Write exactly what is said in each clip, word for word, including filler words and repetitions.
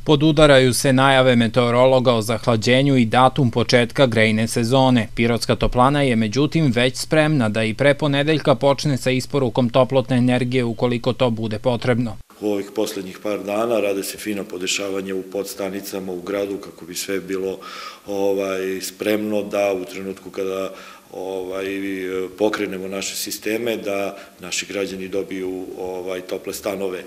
Podudaraju se najave meteorologa o zahlađenju i datum početka grejne sezone. Pirotska toplana je međutim već spremna da i pre ponedeljka počne sa isporukom toplotne energije ukoliko to bude potrebno. U ovih poslednjih par dana rade se fino podešavanje u podstanicama u gradu kako bi sve bilo spremno da u trenutku kada pokrenemo naše sisteme, da naši građani dobiju tople stanove.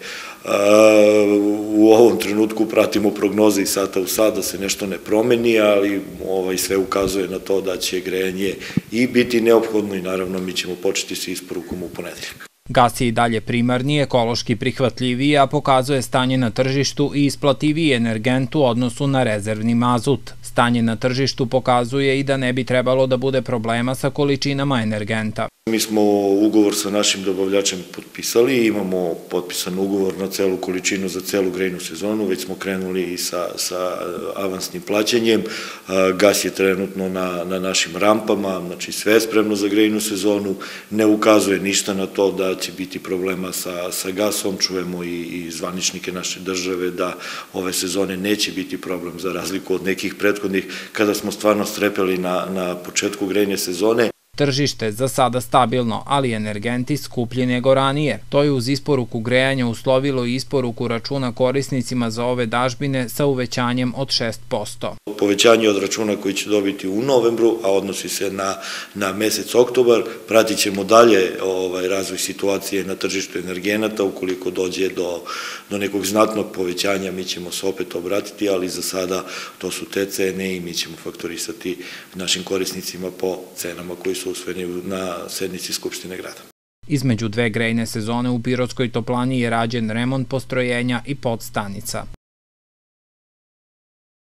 U ovom trenutku pratimo prognoze i sata u sat da se nešto ne promeni, ali sve ukazuje na to da će grejanje i biti neophodno i naravno mi ćemo početi sa isporukom u ponedeljak. Gas je i dalje primarni, ekološki prihvatljiviji, a pokazuje stanje na tržištu i isplativiji energent u odnosu na rezervni mazut. Stanje na tržištu pokazuje i da ne bi trebalo da bude problema sa količinama energenta. Mi smo ugovor sa našim dobavljačem potpisali, imamo potpisan ugovor na celu količinu za celu grejnu sezonu, već smo krenuli i sa avansnim plaćanjem. Gas je trenutno na našim rampama, znači sve je spremno za grejnu sezonu, ne ukazuje ništa na to da će biti problema sa gasom, čujemo i zvaničnike naše države da ove sezone neće biti problem za razliku od nekih prethodnih kada smo stvarno strepeli na početku grejne sezone. Tržište za sada stabilno, ali energenti skuplji nego ranije. To je uz isporuku grejanja uslovilo i isporuku računa korisnicima za ove dažbine sa uvećanjem od šest posto. Povećanje od računa koji će dobiti u novembru, a odnosi se na mesec oktobar, pratit ćemo dalje razvoj situacije na tržištu energenata. Ukoliko dođe do nekog znatnog povećanja, mi ćemo se opet obratiti, ali za sada to su te cene i mi ćemo faktorisati našim korisnicima po cenama koji su usvojeni na sednici Skupštine grada. Između dve grejne sezone u Pirotskoj toplani je rađen remont postrojenja i podstanica.